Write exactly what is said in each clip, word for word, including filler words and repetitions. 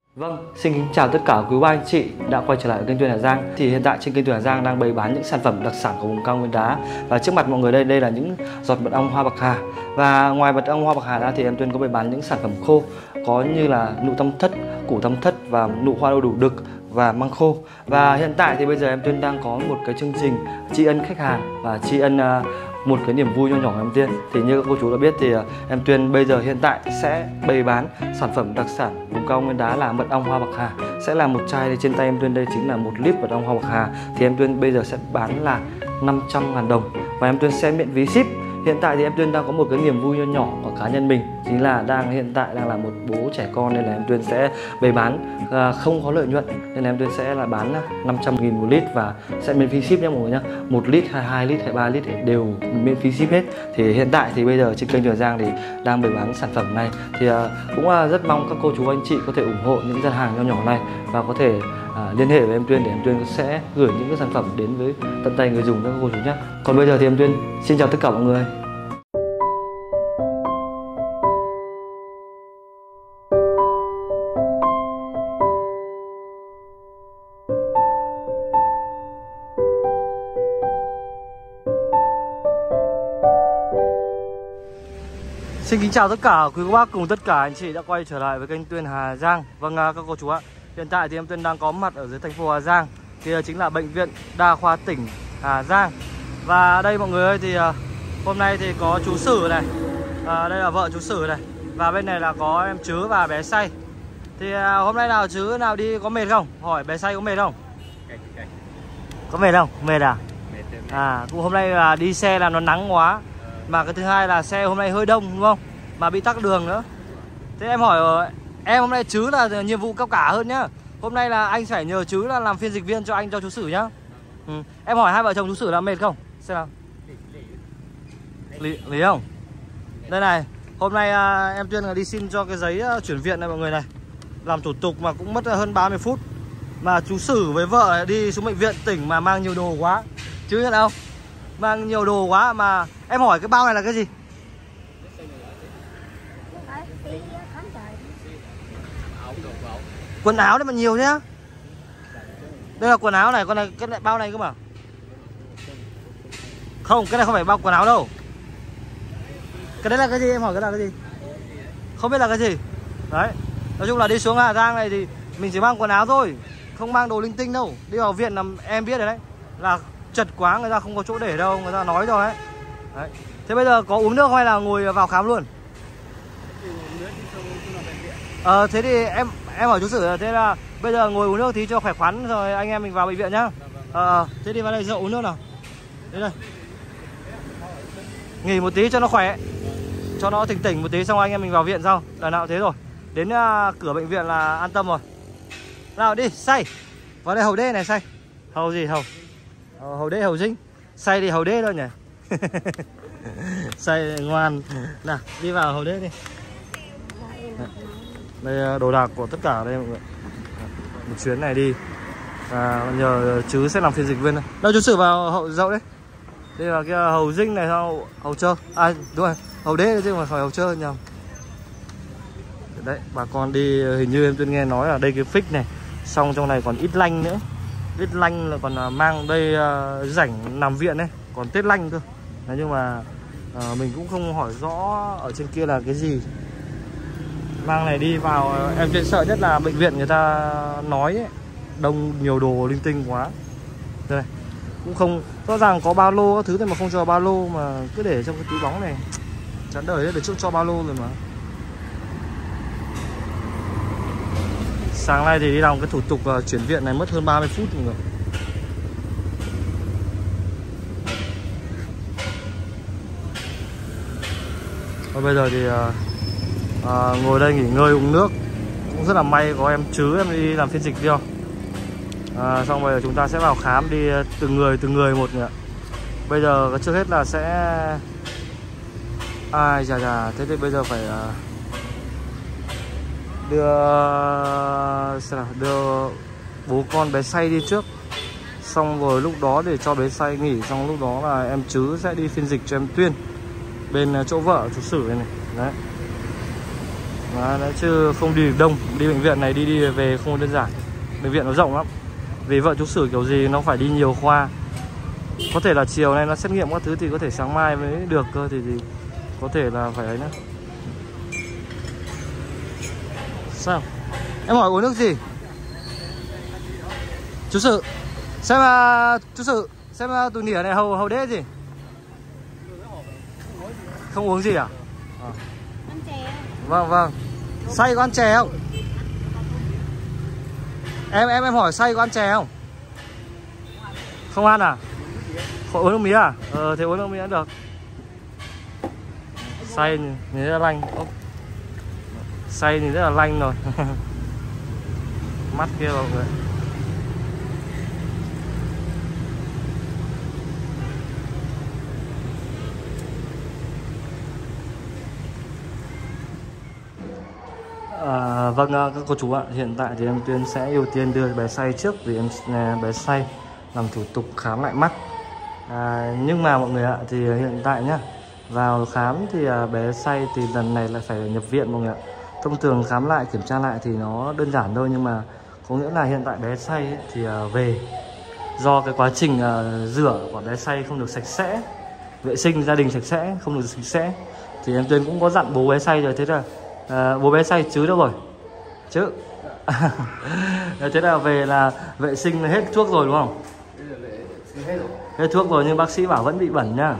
Vâng, xin kính chào tất cả quý ba anh chị đã quay trở lại với kênh Tuyền Hà Giang. Thì hiện tại trên kênh Tuyền Hà Giang đang bày bán những sản phẩm đặc sản của vùng cao Nguyên Đá. Và trước mặt mọi người đây, đây là những giọt mật ong hoa bạc hà. Và ngoài mật ong hoa bạc hà ra thì em Tuyền có bày bán những sản phẩm khô, có như là nụ tâm thất, củ tâm thất và nụ hoa đu đủ đực và măng khô. Và hiện tại thì bây giờ em Tuyền đang có một cái chương trình tri ân khách hàng và tri ân uh, một cái niềm vui nho nhỏ của em Tuyền. Thì như các cô chú đã biết thì uh, em Tuyền bây giờ hiện tại sẽ bày bán sản phẩm đặc sản vùng cao Nguyên Đá là mật ong hoa bạc hà. Sẽ là một chai, trên tay em Tuyền đây chính là một lít mật ong hoa bạc hà. Thì em Tuyền bây giờ sẽ bán là năm trăm ngàn đồng và em Tuyền sẽ miễn phí ship. Hiện tại thì em Tuyền đang có một cái niềm vui nho nhỏ của cá nhân mình, chính là đang hiện tại đang là một bố trẻ con, nên là em Tuyền sẽ bày bán uh, không có lợi nhuận, nên là em Tuyền sẽ là bán năm trăm nghìn một lít và sẽ miễn phí ship nhé mọi người nhé. Một lít hay hai lít hay ba lít đều miễn phí ship hết. Thì hiện tại thì bây giờ trên kênh Tuyền Hà Giang thì đang bày bán sản phẩm này, thì uh, cũng uh, rất mong các cô chú anh chị có thể ủng hộ những gian hàng nho nhỏ này và có thể À, liên hệ với em Tuyền để em Tuyền sẽ gửi những cái sản phẩm đến với tận tay người dùng các cô chú nhé. Còn bây giờ thì em Tuyền xin chào tất cả mọi người. Xin kính chào tất cả quý cô bác cùng tất cả anh chị đã quay trở lại với kênh Tuyền Hà Giang. Vâng các cô chú ạ, hiện tại thì em Tuyền đang có mặt ở dưới thành phố Hà Giang, thì chính là bệnh viện Đa khoa tỉnh Hà Giang. Và đây mọi người ơi, thì hôm nay thì có chú Sử này, à, đây là vợ chú Sử này, và bên này là có em Trứ và bé Say. Thì à, hôm nay nào Trứ nào đi có mệt không? Hỏi bé Say có mệt không? Có mệt không? Mệt à? À, cũng hôm nay là đi xe là nó nắng quá, mà cái thứ hai là xe hôm nay hơi đông đúng không? Mà bị tắc đường nữa. Thế em hỏi em hôm nay Trứ là nhiệm vụ cao cả hơn nhá. Hôm nay là anh phải nhờ Trứ là làm phiên dịch viên cho anh cho chú Sử nhá. Ừ. Em hỏi hai vợ chồng chú Sử là mệt không? Xem nào. Lý, lý không? Đây này, hôm nay à, em Tuyền là đi xin cho cái giấy uh, chuyển viện này mọi người này. Làm thủ tục mà cũng mất hơn ba mươi phút. Mà chú Sử với vợ đi xuống bệnh viện tỉnh mà mang nhiều đồ quá. Chứ nhận không? Mang nhiều đồ quá mà em hỏi cái bao này là cái gì? Quần áo đấy mà nhiều thế á? Đây là quần áo này, còn này cái này, bao này cơ mà. Không, cái này không phải bao quần áo đâu. Cái đấy là cái gì? Em hỏi cái là cái gì? Không biết là cái gì. Đấy, nói chung là đi xuống Hà Giang này thì mình chỉ mang quần áo thôi, không mang đồ linh tinh đâu. Đi vào viện là em biết rồi đấy, là chật quá, người ta không có chỗ để đâu, người ta nói rồi đấy. Đấy. Thế bây giờ có uống nước hay là ngồi vào khám luôn? Ờ, thế thì em em hỏi chú Sử, thế là bây giờ ngồi uống nước tí cho khỏe khoắn rồi anh em mình vào bệnh viện nhá. Ờ, thế đi vào đây rượu uống nước nào. Đây đây. Nghỉ một tí cho nó khỏe, cho nó tỉnh tỉnh một tí xong anh em mình vào viện sau. Lần nào thế rồi. Đến uh, cửa bệnh viện là an tâm rồi. Nào đi, Say. Vào đây hầu đê này Say. Hầu gì hầu? Ờ, hầu đê hầu dinh. Say thì hầu đê thôi nhỉ. Say ngoan. Nào, đi vào hầu đê đi. Đây đồ đạc của tất cả đây mọi người. Một chuyến này đi à, nhờ Trứ sẽ làm phiên dịch viên đây. Đâu chú Sử vào hậu dậu đấy. Đây là cái hầu dinh này, hầu, hầu trơ. À đúng rồi, hầu đế chứ mà phải hầu trơ nhầm. Đấy, bà con đi hình như em Tuyền nghe nói là đây cái phích này. Xong trong này còn ít lanh nữa. Ít lanh là còn mang đây uh, rảnh nằm viện đấy. Còn tết lanh cơ. Đấy, nhưng mà uh, mình cũng không hỏi rõ ở trên kia là cái gì. Mang này đi vào, em chuyện sợ nhất là bệnh viện người ta nói ấy, đông nhiều đồ linh tinh quá. Đây cũng không, rõ ràng có ba lô các thứ này mà không cho ba lô, mà cứ để trong cái túi bóng này. Chán đời đấy, để trước cho ba lô rồi mà. Sáng nay thì đi làm cái thủ tục uh, chuyển viện này mất hơn ba mươi phút mọi người. Và bây giờ thì uh, À, ngồi đây nghỉ ngơi uống nước. Cũng rất là may có em Trứ em đi làm phiên dịch video. à, Xong rồi chúng ta sẽ vào khám đi từng người từng người một nữa. Bây giờ trước hết là sẽ ai chà chà, thế thì bây giờ phải đưa đưa bố con bé Say đi trước. Xong rồi lúc đó để cho bé Say nghỉ, xong lúc đó là em Trứ sẽ đi phiên dịch cho em Tuyền bên chỗ vợ chú Sử này này. Đấy. Đó, đấy, chứ không đi được đông. Đi bệnh viện này đi đi về không đơn giản. Bệnh viện nó rộng lắm. Vì vợ chú Sử kiểu gì nó phải đi nhiều khoa. Có thể là chiều nay nó xét nghiệm các thứ thì có thể sáng mai mới được cơ, thì, thì có thể là phải ấy nữa. Sao? Em hỏi uống nước gì? Chú Sử, xem uh, chú Sử, xem uh, tụi nỉa này hầu hầu đế gì? Không uống gì à? À. Ăn chè. Vâng vâng. Xay có ăn chè không? Em em em hỏi xay có ăn chè không? Không ăn à? Không uống nước mía à? Ờ thì uống nước mía cũng được. Xay nhìn rất là lanh. Ô. Xay nhìn rất là lanh rồi. Mắt kia mọi người. À, vâng các cô chú ạ, hiện tại thì em Tuyên sẽ ưu tiên đưa bé Say trước vì em bé Say làm thủ tục khám lại mắt. À, nhưng mà mọi người ạ, thì hiện tại nhá, vào khám thì bé Say thì lần này lại phải nhập viện mọi người ạ. Thông thường khám lại kiểm tra lại thì nó đơn giản thôi, nhưng mà có nghĩa là hiện tại bé Say ấy, thì về do cái quá trình rửa của bé Say không được sạch sẽ, vệ sinh gia đình sạch sẽ, không được sạch sẽ, thì em Tuyên cũng có dặn bố bé Say rồi, thế là à, bố bé Say chứ đâu rồi chứ. Thế là về là vệ sinh hết thuốc rồi đúng không? Hết thuốc rồi nhưng bác sĩ bảo vẫn bị bẩn nhá.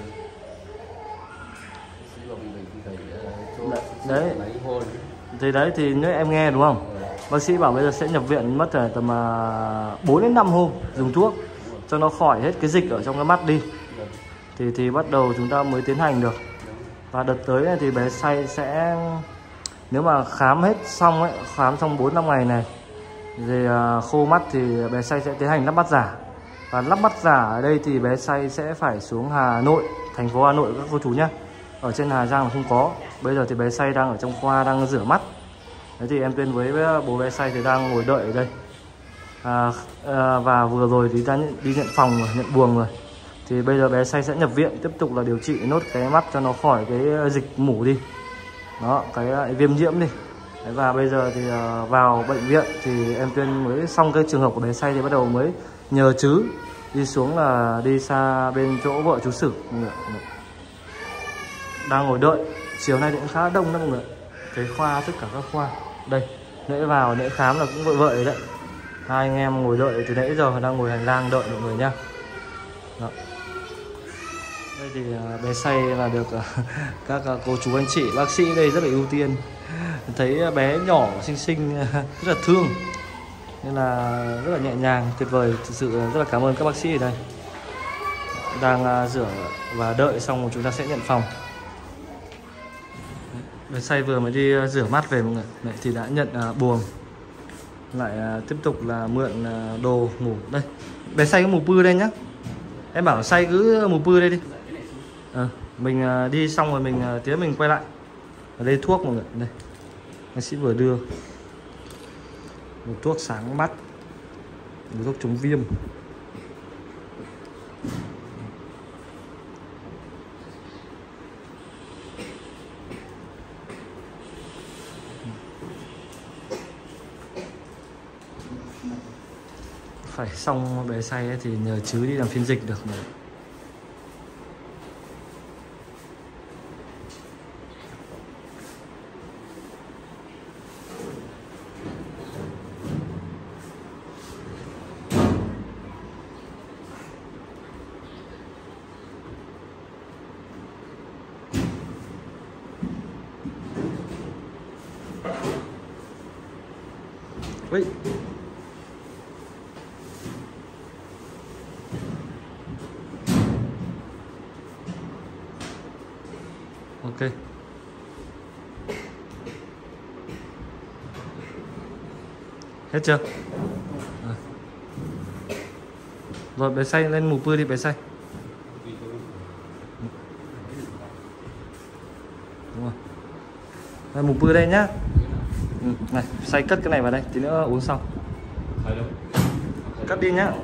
Đấy. Thì đấy thì nếu em nghe đúng không? Bác sĩ bảo bây giờ sẽ nhập viện mất tầm bốn đến năm hôm dùng thuốc cho nó khỏi hết cái dịch ở trong cái mắt đi. Thì thì bắt đầu chúng ta mới tiến hành được. Và đợt tới này thì bé Say sẽ, nếu mà khám hết xong ấy, khám trong bốn năm ngày này thì uh, khô mắt thì bé Say sẽ tiến hành lắp mắt giả. Và lắp mắt giả ở đây thì bé Say sẽ phải xuống Hà Nội, thành phố Hà Nội các cô chú nhé. Ở trên Hà Giang là không có. Bây giờ thì bé Say đang ở trong khoa đang rửa mắt. Đấy thì em Tuyên với bố bé Say thì đang ngồi đợi ở đây. À, à, và vừa rồi thì đã nhận, đi nhận phòng rồi, nhận buồng rồi. Thì bây giờ bé Say sẽ nhập viện, tiếp tục là điều trị nốt cái mắt cho nó khỏi cái dịch mủ đi. Đó, cái viêm nhiễm đi. Đấy, và bây giờ thì uh, vào bệnh viện thì em Tuyên mới xong cái trường hợp của bé Say thì bắt đầu mới nhờ chứ đi xuống là đi xa bên chỗ vợ chú Sử. Đang ngồi đợi, chiều nay thì cũng khá đông đó mọi người. Cái khoa, tất cả các khoa. Đây, nãy vào, nãy khám là cũng vội vội đấy. Hai anh em ngồi đợi từ nãy giờ đang ngồi hành lang đợi mọi người nhá. Đó. Đây thì bé Say là được các cô chú anh chị bác sĩ đây rất là ưu tiên. Thấy bé nhỏ xinh xinh rất là thương, nên là rất là nhẹ nhàng, tuyệt vời. Thực sự rất là cảm ơn các bác sĩ ở đây. Đang rửa và đợi xong rồi chúng ta sẽ nhận phòng. Bé Say vừa mới đi rửa mắt về mọi người. Đấy, thì đã nhận buồng. Lại tiếp tục là mượn đồ ngủ. Đây, bé Say có mù pư đây nhá. Em bảo Say cứ mù pư đây đi. À, mình đi xong rồi mình tiến mình quay lại. Ở đây thuốc mọi người, đây bác sĩ vừa đưa một thuốc sáng mắt, một thuốc chống viêm. Phải xong bé Say ấy thì nhờ chứ đi làm phiên dịch được mà. Ui. Ok. Hết chưa? À. Rồi bé Say lên mù pư đi bé Say. Đúng rồi. Đây, mù pư đây nhá. Ừ, này, Say cất cái này vào đây, tí nữa uống xong. Cất đi nhá.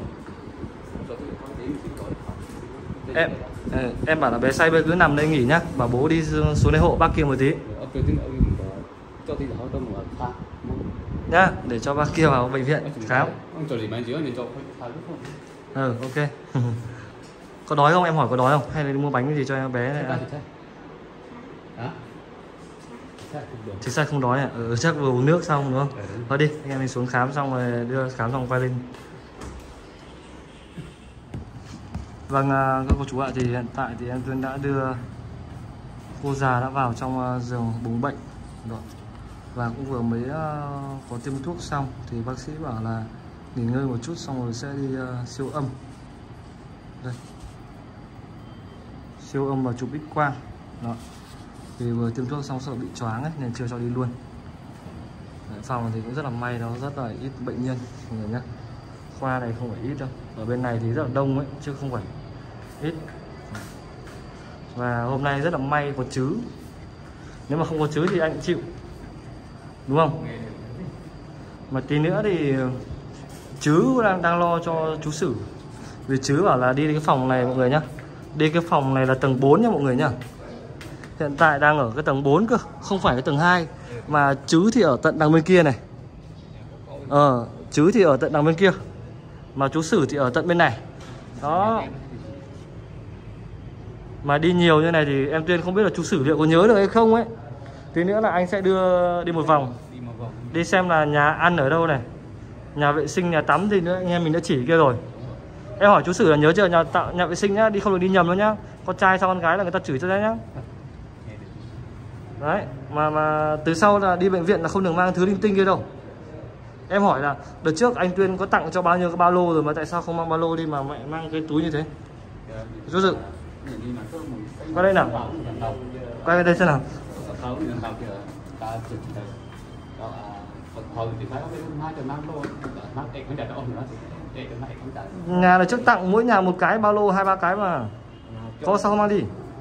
Em em bảo là bé Say bây cứ nằm đây nghỉ nhá, bảo bố đi xuống đây hộ bác kia một tí. cho thì họ tôi mở khám nhá, để cho bác kia vào bệnh viện khám. Ông cho gì mà dưới này cho khám không? Ừ, ok. Có đói không? Em hỏi có đói không? Hay là đi mua bánh gì cho em bé này ăn? Hả? Thì sao không đói à? Ừ, chắc vừa uống nước xong đúng không? Ừ. Thôi đi, anh em mình xuống khám xong rồi đưa khám xong quay lên. Vâng, các cô chú ạ, thì hiện tại thì em Tuyên đã đưa cô già đã vào trong giường buồng bệnh rồi. Và cũng vừa mới có tiêm thuốc xong thì bác sĩ bảo là nghỉ ngơi một chút xong rồi sẽ đi uh, siêu âm. Đây. Siêu âm và chụp X quang. Đó. Thì vừa tiêm thuốc xong sợ bị choáng ấy nên chưa cho đi luôn. Đấy, phòng thì cũng rất là may, nó rất là ít bệnh nhân mọi người nhé. Khoa này không phải ít đâu, ở bên này thì rất là đông ấy chứ không phải ít. Và hôm nay rất là may có trứ, nếu mà không có trứ thì anh cũng chịu, đúng không? Mà tí nữa thì trứ đang đang lo cho chú Sử, vì trứ bảo là đi cái phòng này mọi người nhá, đi cái phòng này là tầng bốn nha mọi người nhá. Hiện tại đang ở cái tầng bốn cơ, không phải cái tầng hai, mà trứ thì ở tận đằng bên kia này. Ờ, trứ thì ở tận đằng bên kia, mà chú Sử thì ở tận bên này. Đó. Mà đi nhiều như này thì em Tuyên không biết là chú Sử liệu có nhớ được hay không ấy. Tí nữa là anh sẽ đưa đi một vòng, đi xem là nhà ăn ở đâu này, nhà vệ sinh, nhà tắm thì nữa anh em mình đã chỉ kia rồi. Em hỏi chú Sử là nhớ chưa, nhà tạo nhà vệ sinh nhá, đi không được đi nhầm đâu nhá. Con trai sau con gái là người ta chửi cho đấy nhá. Đấy, mà mà từ sau là đi bệnh viện là không được mang thứ linh tinh kia đâu. Em hỏi là đợt trước anh Tuyên có tặng cho bao nhiêu cái ba lô rồi mà tại sao không mang ba lô đi mà mẹ mang cái túi như thế? Chú Dự, qua đây nào, quay bên đây xem nào. Nhà là trước tặng mỗi nhà một cái ba lô, hai ba cái mà có sao không mang đi?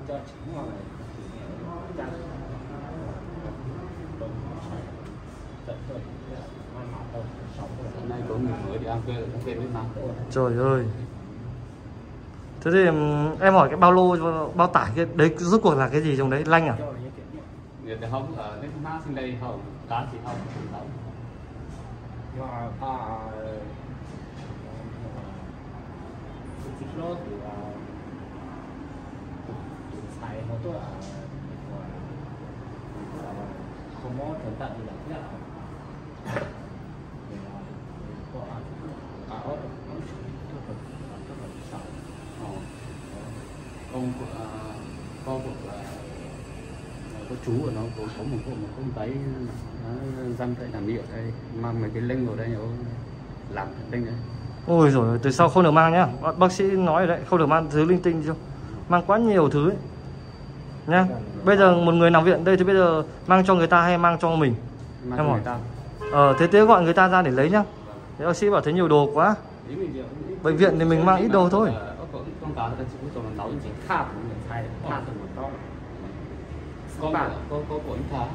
Trời ơi. Thế thì em hỏi cái bao lô, bao tải cái đấy rốt cuộc là cái gì trong đấy, lanh à? Không, ở cái má sinh đây không, cá thì không, không. Nhưng mà à chỉ nó thì là xài mộtตัวkhông có tận tận được nhất là con con của có chú của nó có, có một con một con tay nó răng tại làm địa đây, mang mấy cái linh vào đây nó làm linh đấy. Ôi rồi từ sau không được mang nhá, bác sĩ nói đấy, không được mang thứ linh tinh chưa, mang quá nhiều thứ ấy. Nhá. Bây giờ một người nằm viện đây thì bây giờ mang cho người ta hay mang cho mình? Mang em cho hỏi. người ta. Ờ thế thế gọi người ta ra để lấy nhá. Thế bác sĩ bảo thấy nhiều đồ quá. Bệnh viện thì mình mang ít đồ thôi. Có có có có của anh Thà.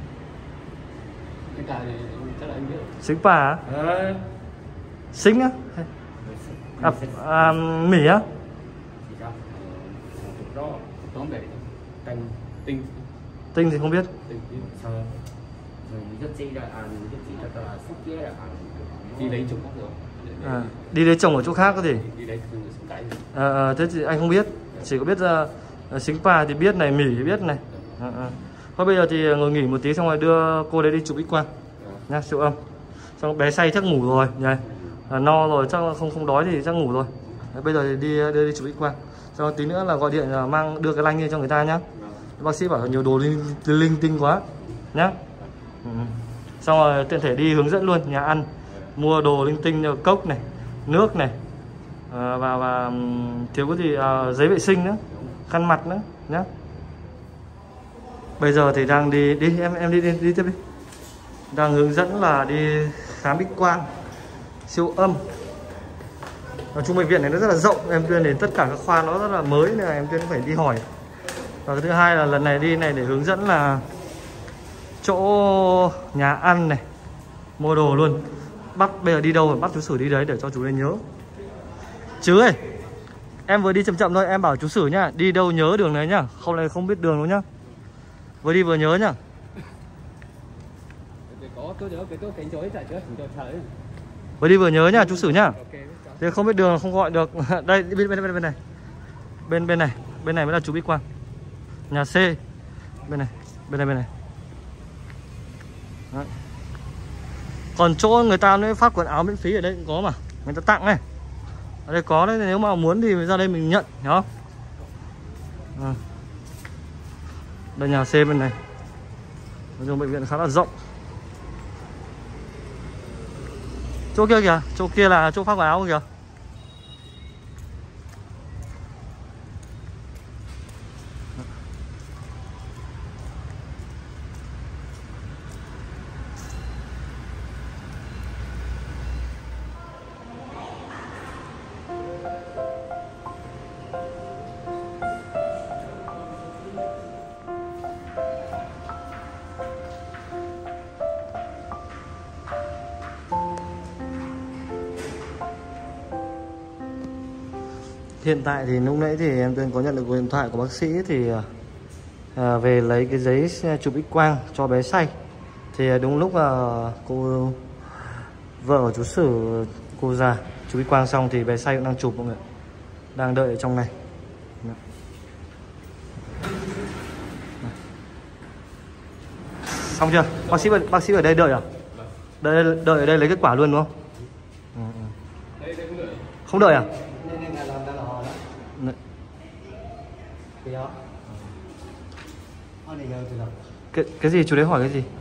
Anh Thà này chắc là anh biết. Xính bà á? Ờ. Xính á? À, à, mỉ á? Đó, tóm để tinh tinh tinh thì không biết. Tinh sao? Rất chi là ăn, rất chi là là xúc kia là ăn. Đi lấy chồng khác rồi. À, đi lấy chồng ở chỗ khác có gì? Đi lấy xuống cái. À, thế thì anh không biết, chỉ có biết uh, xính bà thì biết này, mỉ thì biết này. À, à. Thôi bây giờ thì ngồi nghỉ một tí xong rồi đưa cô đấy đi chụp X quang nhá, siêu âm. Xong bé say chắc ngủ rồi nhỉ, à, no rồi chắc không không đói thì chắc ngủ rồi. Đấy, bây giờ thì đi đưa đi chụp X quang. Sau tí nữa là gọi điện là mang đưa cái lanh lên cho người ta nhá. Bác sĩ bảo là nhiều đồ linh, linh tinh quá nhá. Ừ. Xong rồi tiện thể đi hướng dẫn luôn nhà ăn, mua đồ linh tinh như cốc này, nước này, à, và và thiếu cái gì à, giấy vệ sinh nữa, khăn mặt nữa nhá. Bây giờ thì đang đi đi em em đi đi, đi tiếp đi. Đang hướng dẫn là đi khám X quang, siêu âm. Nói chung bệnh viện này nó rất là rộng, em Tuyên đến tất cả các khoa nó rất là mới nên là em Tuyên phải đi hỏi. Và cái thứ hai là lần này đi này để hướng dẫn là chỗ nhà ăn này, mua đồ luôn. Bắt bây giờ đi đâu bắt chú Sử đi đấy để cho chú ấy nhớ. Chứ ơi, em vừa đi chậm chậm thôi, em bảo chú Sử nhá, đi đâu nhớ đường này nhá, không này không biết đường đâu nhá. Vừa đi vừa nhớ nhá. tôi nhớ cái tôi cái chối tại chưa chúng tôi thấy. Vừa đi vừa nhớ nhá, chú Sử nhá. Ok. Thế không biết đường không gọi được. Đây bên bên bên bên này. Bên bên này, bên này mới là chú Bích Quang. Nhà C. Bên này, bên này bên này. Đấy. Còn chỗ người ta mới phát quần áo miễn phí ở đây cũng có mà, người ta tặng này. Ở đây có đấy, nếu mà muốn thì ra đây mình nhận, hiểu không? À. Đây nhà C bên này. Nói chung bệnh viện khá là rộng. Chỗ kia kìa, chỗ kia là chỗ phát quần áo kìa. Hiện tại thì lúc nãy thì em Tuyên có nhận được cuộc điện thoại của bác sĩ thì à, về lấy cái giấy chụp X quang cho bé say. Thì đúng lúc à, cô vợ của chú Sử, cô già chụp X quang xong thì bé say cũng đang chụp mọi người, đang đợi ở trong này. Xong chưa? Bác sĩ bác sĩ ở đây đợi à? Đợi đợi ở đây lấy kết quả luôn đúng không? Ừ, ừ. Không đợi à? Cái, cái gì chú đấy hỏi cái gì?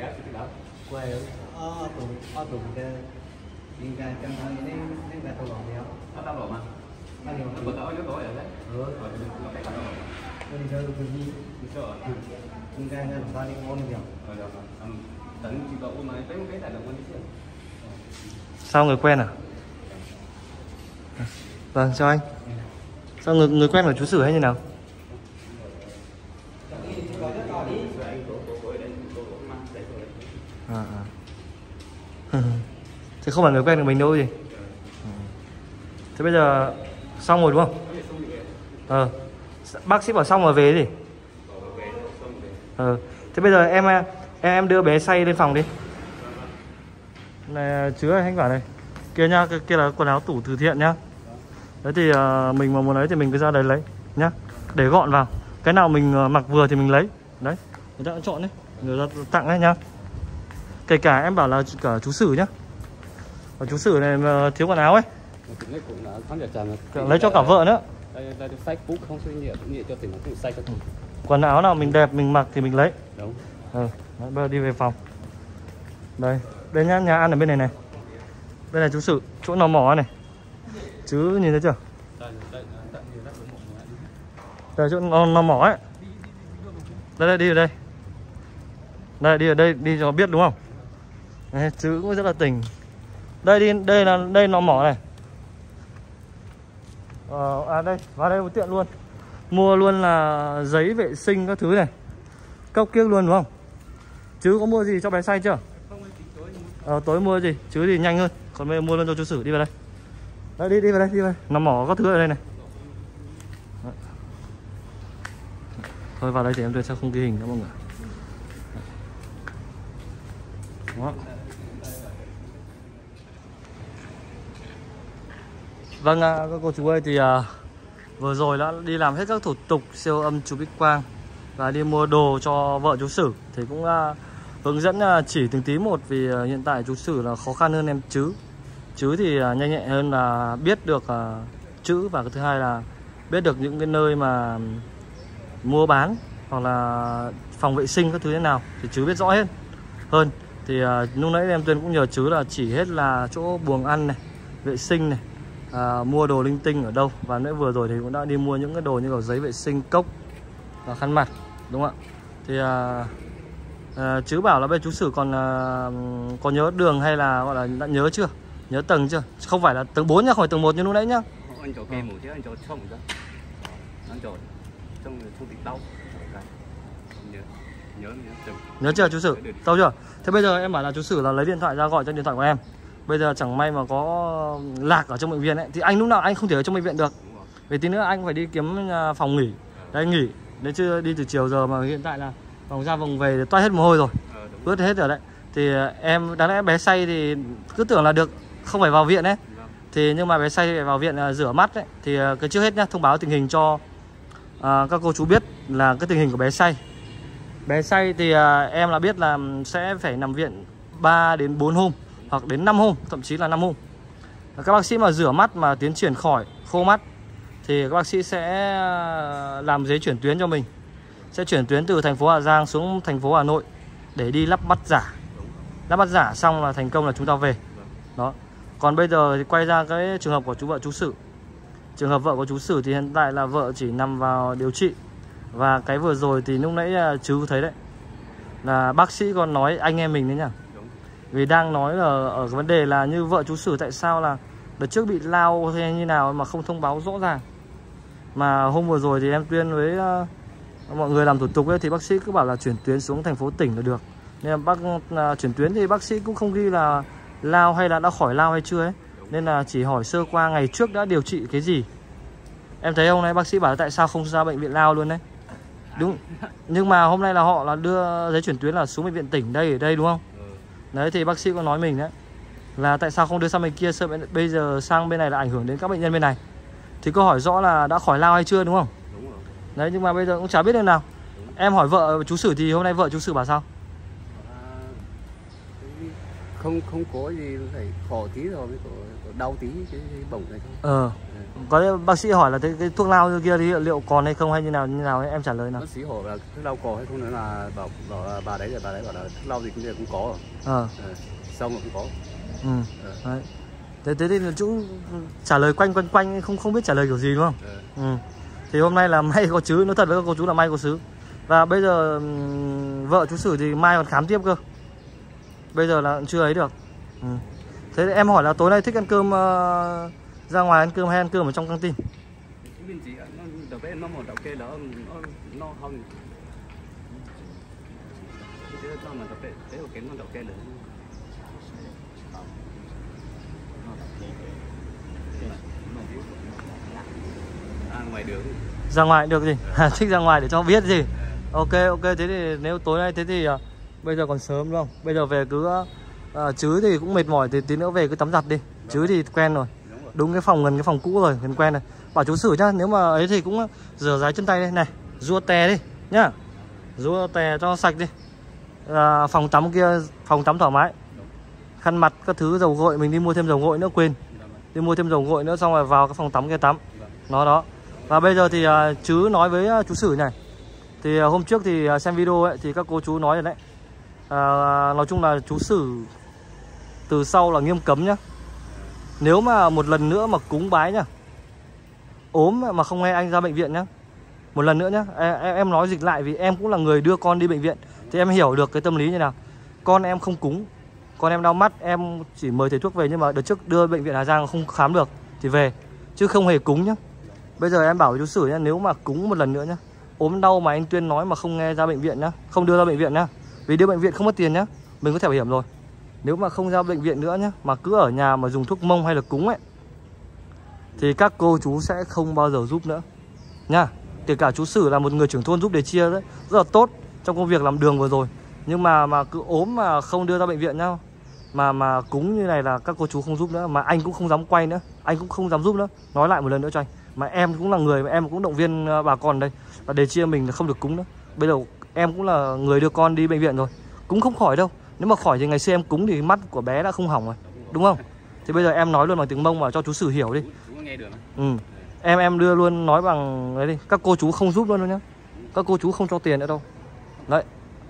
Sao người quen à? Vâng, chào anh. Sao người, người quen của chú Sử hay như nào? À, à. Thế không phải người quen của mình đâu gì. Thế bây giờ xong rồi đúng không? Ờ. Bác sĩ bảo xong rồi về gì? Ờ. Thế bây giờ em em em đưa bé say lên phòng đi. Này chứa anh bảo này. Kia nha, kia là quần áo tủ từ thiện nhá. Đấy thì uh, mình mà muốn lấy thì mình cứ ra đấy lấy nhá, để gọn vào. Cái nào mình uh, mặc vừa thì mình lấy. Đấy, người ta đã chọn đấy, người ta tặng đấy nhá. Kể cả em bảo là cả chú Sử nhá. Và chú Sử này uh, thiếu quần áo ấy, lấy cho cả vợ nữa. Quần áo nào mình đẹp mình mặc thì mình lấy. Đúng. Ừ, đấy, bây giờ đi về phòng. Đây, đây nhá, nhà ăn ở bên này này. Đây là chú Sử, chỗ nó mỏ này. Chứ nhìn thấy chưa? Đây chỗ nó, nó mỏ ấy. Đây, đây đi ở đây. Đây đi ở đây đi cho biết đúng không? Đấy, chứ cũng rất là tỉnh. Đây đi, đây là đây nó mỏ này. Ờ, à đây, vào đây tiện luôn. Mua luôn là giấy vệ sinh các thứ này. Cốc kiếc luôn đúng không? Chứ có mua gì cho bé say chưa? Ờ, tối mua gì? Chứ thì nhanh hơn. Còn bây giờ mua luôn cho chú Sử, đi vào đây. Đấy, đi đi vào đây, đi vào đây. Nó mỏ các thứ ở đây này. Đấy. Thôi vào đây thì em Tuyên sẽ không ghi hình nữa mọi người. Đó. Vâng, các cô chú ơi, thì à, vừa rồi đã đi làm hết các thủ tục siêu âm chụp X quang và đi mua đồ cho vợ chú Sử. Thì cũng à, hướng dẫn à, chỉ từng tí một, vì à, hiện tại chú Sử là khó khăn hơn em Chứ. Chứ thì à, nhanh nhẹn hơn là biết được à, chữ, và cái thứ hai là biết được những cái nơi mà mua bán hoặc là phòng vệ sinh các thứ thế nào thì Chứ biết rõ hết hơn. Thì à, lúc nãy em Tuyên cũng nhờ Chứ là chỉ hết là chỗ buồng ăn này, vệ sinh này, à, mua đồ linh tinh ở đâu. Và nãy vừa rồi thì cũng đã đi mua những cái đồ như là giấy vệ sinh, cốc và khăn mặt, đúng không ạ? Thì à, à, Chứ bảo là bây chú Sử còn à, có nhớ đường hay là gọi là đã nhớ chưa? Nhớ tầng chưa? Không phải là tầng bốn nhá, khỏi tầng một như lúc nãy nhá. Anh chỗ kia một chứ, anh chỗ không chứ. Anh chỗ trong trong tịch đau. Nhớ nhớ nhớ. Nhớ chưa chú Sử? Tao chưa? Thế bây giờ em bảo là chú Sử là lấy điện thoại ra gọi cho điện thoại của em. Bây giờ chẳng may mà có lạc ở trong bệnh viện ấy thì anh lúc nào anh không thể ở trong bệnh viện được. Vì tí nữa anh phải đi kiếm phòng nghỉ. Đây nghỉ, đấy chưa đi từ chiều giờ mà hiện tại là vòng ra vòng về toát hết mồ hôi rồi. Ướt hết rồi đấy. Thì em đáng lẽ bé say thì cứ tưởng là được không phải vào viện đấy. Thì nhưng mà bé say phải vào viện uh, rửa mắt đấy. Thì uh, cái trước hết nhá, thông báo tình hình cho uh, các cô chú biết là cái tình hình của bé say. Bé say thì uh, em là biết là sẽ phải nằm viện ba đến bốn hôm hoặc đến năm hôm, thậm chí là năm hôm. Các bác sĩ mà rửa mắt mà tiến triển khỏi khô mắt thì các bác sĩ sẽ làm giấy chuyển tuyến cho mình. Sẽ chuyển tuyến từ thành phố Hà Giang xuống thành phố Hà Nội để đi lắp mắt giả. Lắp mắt giả xong là thành công là chúng ta về. Đó. Còn bây giờ thì quay ra cái trường hợp của chú vợ chú Sử. Trường hợp vợ của chú Sử thì hiện tại là vợ chỉ nằm vào điều trị. Và cái vừa rồi thì lúc nãy chú thấy đấy, là bác sĩ còn nói anh em mình đấy nhá. Vì đang nói ở, ở cái vấn đề là như vợ chú Sử tại sao là đợt trước bị lao hay như nào mà không thông báo rõ ràng. Mà hôm vừa rồi thì em tuyên với uh, mọi người làm thủ tục ấy, thì bác sĩ cứ bảo là chuyển tuyến xuống thành phố tỉnh là được. Nên là bác uh, chuyển tuyến thì bác sĩ cũng không ghi là lao hay là đã khỏi lao hay chưa ấy. Nên là chỉ hỏi sơ qua ngày trước đã điều trị cái gì. Em thấy hôm nay bác sĩ bảo tại sao không ra bệnh viện lao luôn đấy. Đúng. Nhưng mà hôm nay là họ là đưa giấy chuyển tuyến là xuống bệnh viện tỉnh đây ở đây đúng không? Đấy thì bác sĩ có nói mình đấy là tại sao không đưa sang bên kia, sợ bây giờ sang bên này là ảnh hưởng đến các bệnh nhân bên này. Thì câu hỏi rõ là đã khỏi lao hay chưa đúng không? Đúng rồi. Đấy nhưng mà bây giờ cũng chả biết được nào. Đúng. Em hỏi vợ chú Sử thì hôm nay vợ chú Sử bảo sao? À, không không có gì, phải khó tí rồi mới có, có đau tí cái, cái bổng này thôi. Ờ. Có bác sĩ hỏi là cái, cái thuốc lao kia thì liệu còn hay không hay như nào như nào ấy, em trả lời nào. Bác sĩ hỏi là thuốc lao có hay không, nữa là bảo, bảo là bà đấy là bà đấy bảo là thuốc lao gì cũng cũng có rồi. Ờ. À, xong rồi cũng có. Ừ. À. Đấy. Thế thế thì chú trả lời quanh quanh quanh không không biết trả lời kiểu gì đúng không? À. Ừ. Thì hôm nay là may có chứ, nói thật với các cô chú là may có chứ. Và bây giờ vợ chú Sử thì mai còn khám tiếp cơ. Bây giờ là chưa ấy được. Ừ. Thế thì em hỏi là tối nay thích ăn cơm uh, ra ngoài ăn cơm hay ăn cơm ở trong căng tin? Bên chị nó đầu bé nó một đầu kia đó nó nó không. Thế nó mà đầu bé thế một cái nó đầu kia nữa. À, ngoài đường. Ra ngoài được gì? Thích ra ngoài để cho biết gì. Ok ok, thế thì nếu tối nay thế thì uh, bây giờ còn sớm đúng không? Bây giờ về cứ uh, chứ thì cũng mệt mỏi thì tí nữa về cứ tắm giặt đi. Chứ thì quen rồi. Đúng cái phòng gần cái phòng cũ rồi, gần quen này. Bảo chú Sử nhá, nếu mà ấy thì cũng rửa ráy chân tay đây này, rua tè đi nhá. Rua tè cho sạch đi. À, phòng tắm kia, phòng tắm thoải mái. Khăn mặt các thứ, dầu gội mình đi mua thêm dầu gội nữa, quên. Đi mua thêm dầu gội nữa xong rồi vào cái phòng tắm kia tắm. Nó đó. Và bây giờ thì uh, chứ nói với uh, chú Sử này. Thì uh, hôm trước thì uh, xem video ấy thì các cô chú nói rồi đấy. Uh, nói chung là chú Sử từ sau là nghiêm cấm nhá. Nếu mà một lần nữa mà cúng bái nhá, ốm mà không nghe anh ra bệnh viện nhá, một lần nữa nhá, em, em nói dịch lại vì em cũng là người đưa con đi bệnh viện. Thì em hiểu được cái tâm lý như nào. Con em không cúng, con em đau mắt, em chỉ mời thầy thuốc về. Nhưng mà đợt trước đưa bệnh viện Hà Giang không khám được thì về, chứ không hề cúng nhá. Bây giờ em bảo với chú Sử nhá, nếu mà cúng một lần nữa nhá, ốm đau mà anh Tuyên nói mà không nghe ra bệnh viện nhá, không đưa ra bệnh viện nhá, vì đưa bệnh viện không mất tiền nhá, mình có thẻ bảo hiểm rồi. Nếu mà không ra bệnh viện nữa nhá, mà cứ ở nhà mà dùng thuốc mông hay là cúng ấy, thì các cô chú sẽ không bao giờ giúp nữa nha. Kể cả chú Sử là một người trưởng thôn giúp Đề Chia đấy, rất là tốt trong công việc làm đường vừa rồi. Nhưng mà mà cứ ốm mà không đưa ra bệnh viện nhá, mà mà cúng như này là các cô chú không giúp nữa. Mà anh cũng không dám quay nữa, anh cũng không dám giúp nữa. Nói lại một lần nữa cho anh, mà em cũng là người mà em cũng động viên bà con đây, và Đề Chia mình là không được cúng nữa. Bây giờ em cũng là người đưa con đi bệnh viện rồi, cũng không khỏi đâu. Nếu mà khỏi thì ngày xưa em cúng thì mắt của bé đã không hỏng rồi, đúng không? Thì bây giờ em nói luôn bằng tiếng Mông mà cho chú Sử hiểu đi. Ừ. Em em đưa luôn, nói bằng đấy đi. Các cô chú không giúp luôn đâu nhá. Các cô chú không cho tiền nữa đâu. Đấy.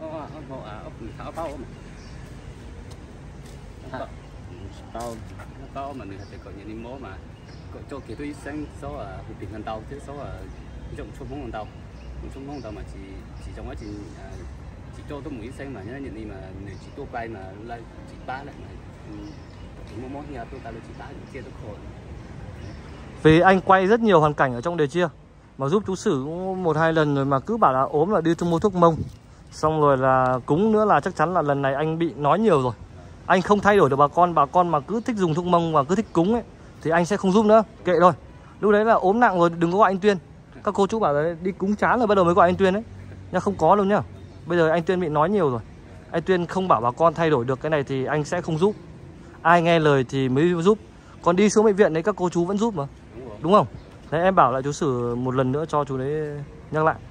Tao tao mà mình phải có những món mà cho cái tôi sáng số là một tiền tàu chứ số là trong số món tàu, một số món tàu mà chỉ chỉ trong quá trình chỉ cho tôi mũi xanh mà nhớ những gì mà chỉ tôi quay mà lại chỉ ba lại mà chỉ mua món nhà tôi ta là chỉ ba chia tôi khổ. Vì anh quay rất nhiều hoàn cảnh ở trong Đề Chia mà giúp chú Sử một hai lần rồi mà cứ bảo là ốm là đi mua thuốc mông, xong rồi là cúng nữa là chắc chắn là lần này anh bị nói nhiều rồi. Anh không thay đổi được bà con, bà con mà cứ thích dùng thuốc mông và cứ thích cúng ấy thì anh sẽ không giúp nữa, kệ thôi. Lúc đấy là ốm nặng rồi đừng có gọi anh Tuyên. Các cô chú bảo là đi cúng chán rồi bắt đầu mới gọi anh Tuyên đấy. Nhưng không có đâu nhá. Bây giờ anh Tuyên bị nói nhiều rồi. anh Tuyên không bảo bà con thay đổi được cái này thì anh sẽ không giúp. Ai nghe lời thì mới giúp. Còn đi xuống bệnh viện đấy các cô chú vẫn giúp mà. Đúng, đúng không? Đấy em bảo lại chú Sử một lần nữa cho chú đấy nhắc lại.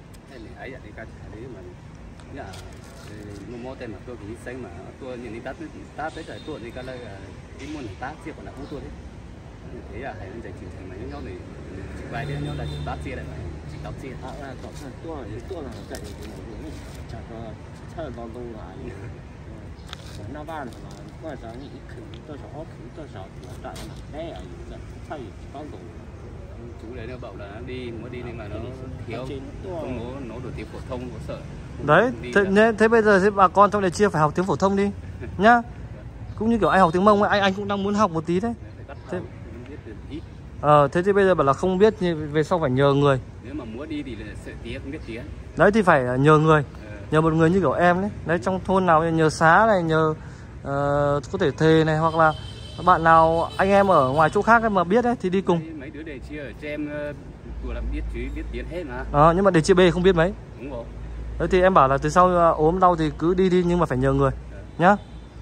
Mua tên mà tôi thì xanh mà tôi nhìn đi tát tát tới trời tôi đi cái là cái môn tát chia còn là không tôi đấy. Thế là hay giải chịu thành mà nhau này chỉ vài đứa nhau là chỉ tát chia lại mà chỉ tóc chia. À là tóc chia tôi là tôi là cái gì cũng được. Chả có chơi bao đông là那办法嘛，外省一肯多少肯多少多少那这样子，他也包懂。 Chú đấy nó bảo là đi muốn đi nhưng mà nó thiếu không có nó được tiếng phổ thông có sợ. Đấy, thế, thế bây giờ bà con trong này chia phải học tiếng phổ thông đi nhá. Cũng như kiểu anh học tiếng Mông ấy, anh anh cũng đang muốn học một tí đấy. Thế, ờ, thế thì bây giờ bảo là không biết về sau phải nhờ người. Nếu mà muốn đi thì là sợ tiếng không biết tiếng. Đấy thì phải nhờ người, nhờ một người như kiểu em đấy. Đấy trong thôn nào nhờ xá này, nhờ uh, có thể thề này, hoặc là bạn nào anh em ở ngoài chỗ khác mà biết đấy thì đi cùng. Mấy đứa để chia ở cho em vừa làm biết chứ biết tiếng hết mà. Ờ, nhưng mà để chia B không biết mấy. Đúng rồi. Đấy thì em bảo là từ sau uh, ốm đau thì cứ đi đi nhưng mà phải nhờ người nhá.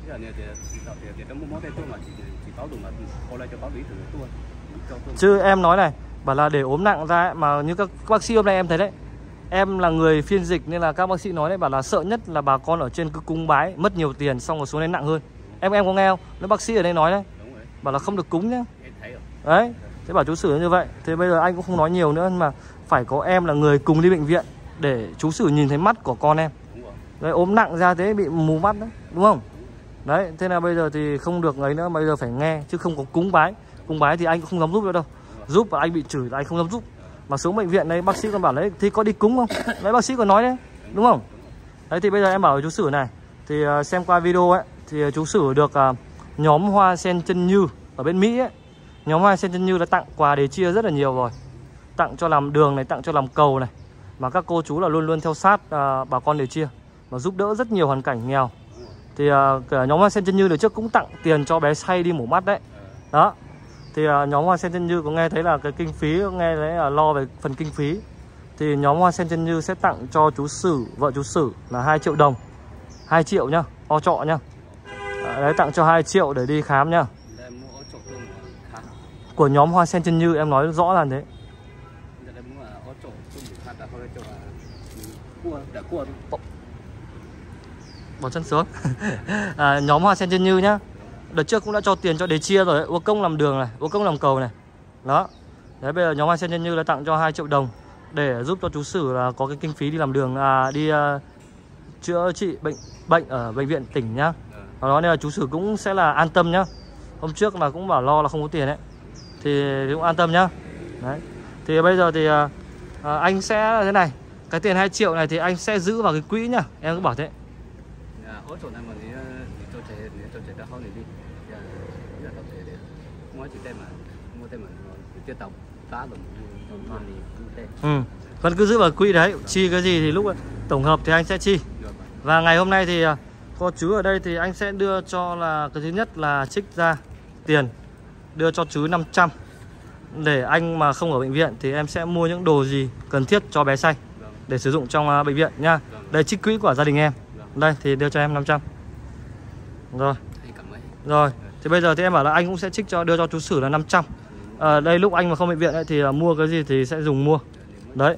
Chứ em nói này, bảo là để ốm nặng ra ấy, mà như các, các bác sĩ hôm nay em thấy đấy, em là người phiên dịch nên là các bác sĩ nói đấy, bảo là sợ nhất là bà con ở trên cứ cúng bái mất nhiều tiền xong rồi xuống đến nặng hơn. Em em có nghe không? Nếu bác sĩ ở đây nói đấy, bảo là không được cúng nhá. Đấy, thế bảo chú Sử như vậy. Thế bây giờ anh cũng không nói nhiều nữa, mà phải có em là người cùng đi bệnh viện để chú Sử nhìn thấy mắt của con em. Đấy, ốm nặng ra thế bị mù mắt đấy, đúng không? Đấy, thế là bây giờ thì không được ấy nữa, bây giờ phải nghe chứ không có cúng bái. Cúng bái thì anh cũng không dám giúp nữa đâu. Giúp và anh bị chửi là anh không dám giúp. Mà xuống bệnh viện đấy bác sĩ còn bảo đấy thì có đi cúng không? Đấy bác sĩ còn nói đấy, đúng không? Đấy thì bây giờ em bảo với chú Sử này, thì uh, xem qua video ấy thì chú Sử được uh, nhóm Hoa Sen Chân Như ở bên Mỹ ấy. Nhóm Hoa Sen Chân Như đã tặng quà để chia rất là nhiều rồi. Tặng cho làm đường này, tặng cho làm cầu này. Mà các cô chú là luôn luôn theo sát uh, bà con để chia, mà giúp đỡ rất nhiều hoàn cảnh nghèo. Thì uh, cả nhóm Hoa Sen Chân Như đợt trước cũng tặng tiền cho bé Say đi mổ mắt đấy. Đó. Thì uh, nhóm Hoa Sen Chân Như có nghe thấy là cái kinh phí, có nghe thấy là lo về phần kinh phí. Thì nhóm Hoa Sen Chân Như sẽ tặng cho chú Sử, vợ chú Sử là hai triệu đồng. hai triệu nhá, o trọ nhá. Đấy, tặng cho hai triệu để đi khám nhá. Của nhóm Hoa Sen Chân Như em nói rõ là thế. Bỏ chân xuống. À, nhóm Hoa Sen Chân Như nhá. Đợt trước cũng đã cho tiền cho để chia rồi, Ua Công làm đường này, Ua Công làm cầu này. Đó. Đấy bây giờ nhóm Hoa Sen Chân Như đã tặng cho hai triệu đồng để giúp cho chú Sử là có cái kinh phí đi làm đường, à, đi uh, chữa trị bệnh bệnh ở bệnh viện tỉnh nhá. Đó, đó nên là chú Sử cũng sẽ là an tâm nhá. Hôm trước là cũng bảo lo là không có tiền đấy. Thì cũng an tâm nhá. Đấy. Thì bây giờ thì uh, uh, anh sẽ thế này, cái tiền hai triệu này thì anh sẽ giữ vào cái quỹ nhá. Em cứ bảo thế. Hỗ trợ này mà thì cho trẻ cho trẻ đã hơn đi. Giờ tập để mua chỉ tem mà mua tem mà tiêu tổng cá rồi mua thì cũng tem. Ừ. Vẫn cứ giữ vào quỹ đấy, chi cái gì thì lúc tổng hợp thì anh sẽ chi. Và ngày hôm nay thì có chú ở đây thì anh sẽ đưa cho là cái thứ nhất là trích ra tiền đưa cho chú năm trăm. Để anh mà không ở bệnh viện thì em sẽ mua những đồ gì cần thiết cho bé Say để sử dụng trong bệnh viện nha. Đây trích quỹ của gia đình em. Đây thì đưa cho em năm trăm. Rồi. Rồi, thì bây giờ thì em bảo là anh cũng sẽ trích cho đưa cho chú Sử là năm trăm. À, đây lúc anh mà không bệnh viện ấy, thì uh, mua cái gì thì sẽ dùng mua. Đấy.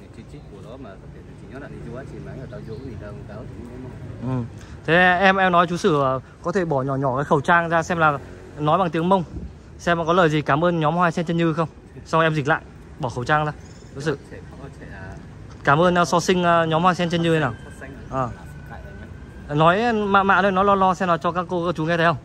Ừ. Thế em em nói chú Sử uh, có thể bỏ nhỏ nhỏ cái khẩu trang ra xem là nói bằng tiếng Mông, xem có lời gì cảm ơn nhóm Hoa Sen Chân Như không. Xong em dịch lại, bỏ khẩu trang ra. Chú Sử cảm ơn uh, so sinh uh, nhóm Hoa Sen Chân Như nào. À. Nói mạ mạ thôi, nó lo lo xem nào cho các cô các chú nghe thấy không?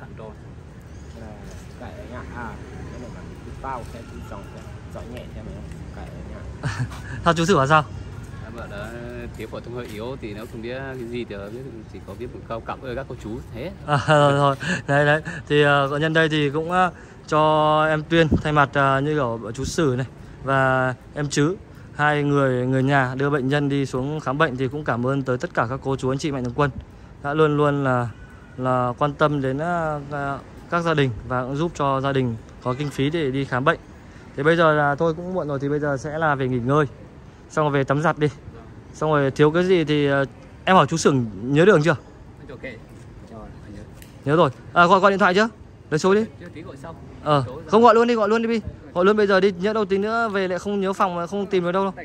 Sao chú Sử bảo sao? Bảo là tiếng phổ thông hơi yếu thì nó không biết cái gì thì biết chỉ có biết một câu cảm ơn các cô chú thế. À, rồi, rồi. Đấy đấy. Thì uh, nhân đây thì cũng uh, cho em Tuyên thay mặt uh, như kiểu chú Sử này và em Trứ, hai người người nhà đưa bệnh nhân đi xuống khám bệnh thì cũng cảm ơn tới tất cả các cô chú anh chị mạnh thường quân đã luôn luôn là là quan tâm đến uh, các gia đình và cũng giúp cho gia đình có kinh phí để đi khám bệnh. Thì bây giờ là tôi cũng muộn rồi thì bây giờ sẽ là về nghỉ ngơi, xong rồi về tắm giặt đi, xong rồi thiếu cái gì thì uh, em hỏi chú Sử nhớ đường chưa? cho kệ. Cho anh nhớ. Nhớ rồi. À, gọi gọi điện thoại chưa? Lấy số đi. Chưa tí gọi sau. Ờ, không gọi luôn đi, gọi luôn đi Bi. Gọi luôn bây giờ đi, nhớ đâu tí nữa về lại không nhớ phòng mà không tìm được đâu đâu.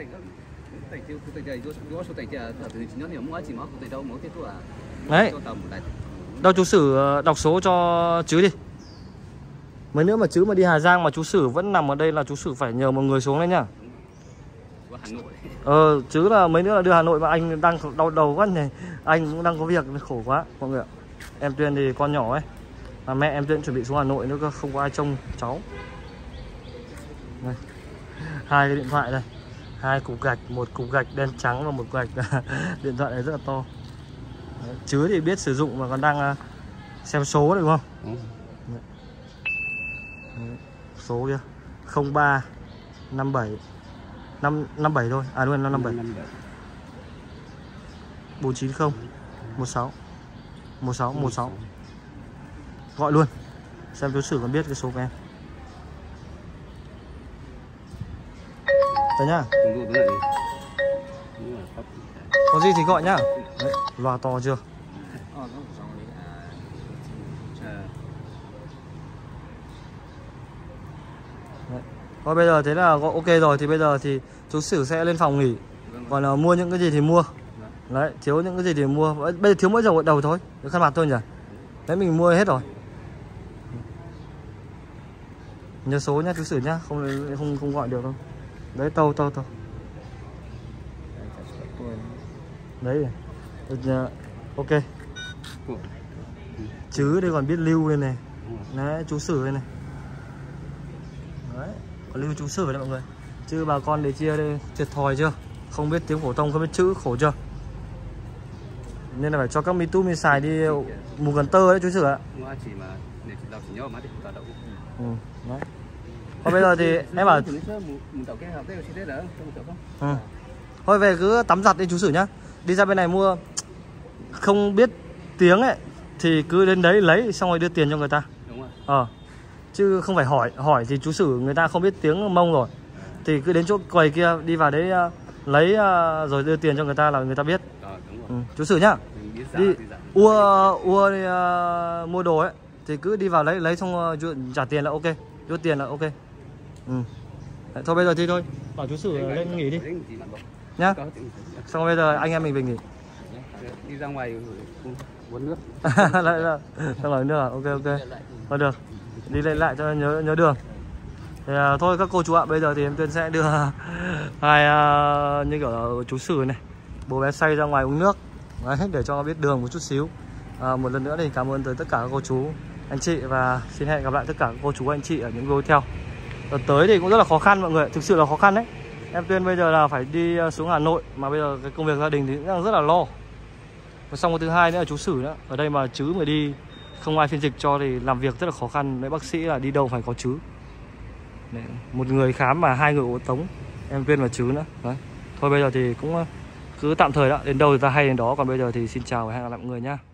Đấy. Đâu chú Sử đọc số cho Chứ đi. Mấy nữa mà Chứ mà đi Hà Giang mà chú Sử vẫn nằm ở đây là chú Sử phải nhờ một người xuống đấy nhá. Ờ, Chứ là mấy nữa là đưa Hà Nội mà anh đang đau đầu quá này. Anh cũng đang có việc khổ quá mọi người ạ. Em Tuyên thì con nhỏ ấy. Mà mẹ em Tuyên chuẩn bị xuống Hà Nội nữa cơ, không có ai trông cháu. Đây. Hai cái điện thoại đây. Hai cục gạch, một cục gạch đen trắng và một cục gạch điện thoại này rất là to. Đấy. Chứ thì biết sử dụng mà còn đang xem số đấy đúng không? Ừ. Đấy. Số kia không ba năm bảy năm năm bảy thôi. À đúng rồi, năm năm bảy. bốn chín không một sáu một sáu một sáu. Gọi luôn. Xem chú Sử còn biết cái số của em. Đấy nhá. Có gì thì gọi nhá. Đấy, loa to chưa? Đấy. Thôi bây giờ thế là ok rồi thì bây giờ thì chú Sử sẽ lên phòng nghỉ. Còn là mua những cái gì thì mua. Đấy, thiếu những cái gì thì mua. Bây giờ thiếu mỗi dầu gội đầu thôi, cái khăn mặt thôi nhỉ. Đấy mình mua hết rồi. Nhớ số nhá chú Sử nhá, không không không gọi được đâu. Đấy tâu tâu tâu. Đấy. Ok. Chứ đây còn biết lưu đây này. Đấy, chú Sử đây này. Đấy, có lưu chú Sử đấy mọi người. Chứ bà con để chia đây thiệt thòi chưa? Không biết tiếng phổ thông, không biết chữ, khổ chưa? Nên là phải cho các mi tu mi xài đi mù gần tơ đấy chú Sử ạ. Ừ, đấy. Thôi bây giờ thì em bảo ừ. Thôi về cứ tắm giặt đi chú Sử nhá. Đi ra bên này mua không biết tiếng ấy thì cứ đến đấy lấy xong rồi đưa tiền cho người ta. Đúng rồi. Ờ. Chứ không phải hỏi, hỏi thì chú Sử người ta không biết tiếng Mông rồi. Thì cứ đến chỗ quầy kia đi vào đấy uh, lấy uh, rồi đưa tiền cho người ta là người ta biết. Ờ, đúng rồi. Ừ, chú Sử nhá. Đi ua ua đi, uh, mua đồ ấy thì cứ đi vào lấy lấy xong uh, trả tiền là ok. Rút tiền là ok. Ừ. Đấy, thôi bây giờ thì thôi. Bảo chú Sử lên nghỉ đi. Nhá. Xong bây giờ anh em mình về nghỉ. Đi ra ngoài uống nước. Lại ra. Xong rồi nước à? Ok ok. Thôi được. Đi lên lại cho nhớ nhớ đường. Thì à, thôi các cô chú ạ, bây giờ thì em Tuyên sẽ đưa hai à, như kiểu là chú Sử này, bố bé Say ra ngoài uống nước. Đấy, để cho biết đường một chút xíu. À, một lần nữa thì cảm ơn tới tất cả các cô chú, anh chị và xin hẹn gặp lại tất cả các cô chú anh chị ở những video tiếp theo. Đợt tới thì cũng rất là khó khăn mọi người, thực sự là khó khăn đấy. Em Tuyên bây giờ là phải đi xuống Hà Nội mà bây giờ cái công việc gia đình thì cũng đang rất là lo. Và xong cái thứ hai nữa là chú Sử nữa, ở đây mà Chứ mà đi không ai phiên dịch cho thì làm việc rất là khó khăn. Đấy, bác sĩ là đi đâu phải có Chứ. Đấy, một người khám mà hai người hộ tống, em Tuyên và Chứ nữa. Đấy. Thôi bây giờ thì cũng cứ tạm thời đó, đến đâu thì ta hay đến đó, còn bây giờ thì xin chào và hẹn gặp lại mọi người nhá.